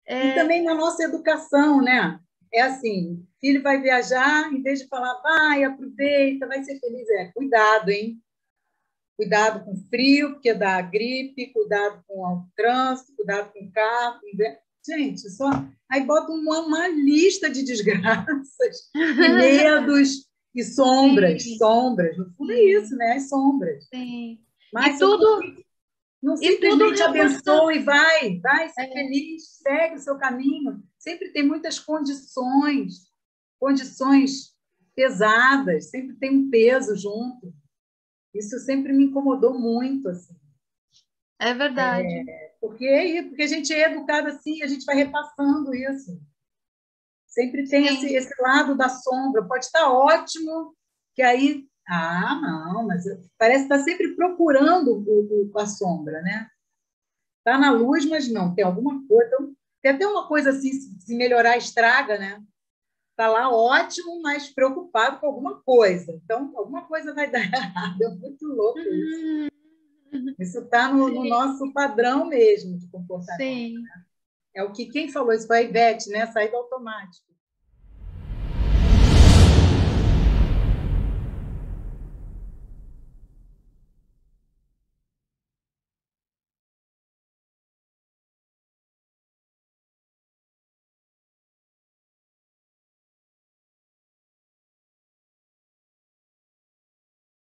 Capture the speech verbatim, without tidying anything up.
E também na nossa educação, né? É assim, filho vai viajar, em vez de falar, vai, aproveita, vai ser feliz, é, cuidado, hein? Cuidado com frio, porque dá gripe, cuidado com o trânsito, cuidado com o carro. Gente, só aí bota uma, uma lista de desgraças e medos e sombras, Sim, sombras. No fundo é isso, sim, né? As sombras. sim. E Mas tudo, não e tudo simplesmente reforçando. abençoe e vai, vai ser É, feliz, segue o seu caminho. Sempre tem muitas condições, condições pesadas, sempre tem um peso junto. Isso sempre me incomodou muito, assim. é verdade. Porque, é porque a gente é educado assim, a gente vai repassando isso. Sempre tem esse, Sim. esse lado da sombra. Pode estar ótimo, que aí. Ah, não, mas parece que está sempre procurando o, o, a sombra, né? Está na luz, mas não, tem alguma coisa. Então, tem até uma coisa assim, se melhorar, estraga, né? Está lá ótimo, mas preocupado com alguma coisa. Então, alguma coisa vai dar errado. É muito louco isso. Uhum. Isso está no, no Sim, nosso padrão mesmo de comportamento. sim. É o que quem falou isso foi a Ivete, né? Saída automática.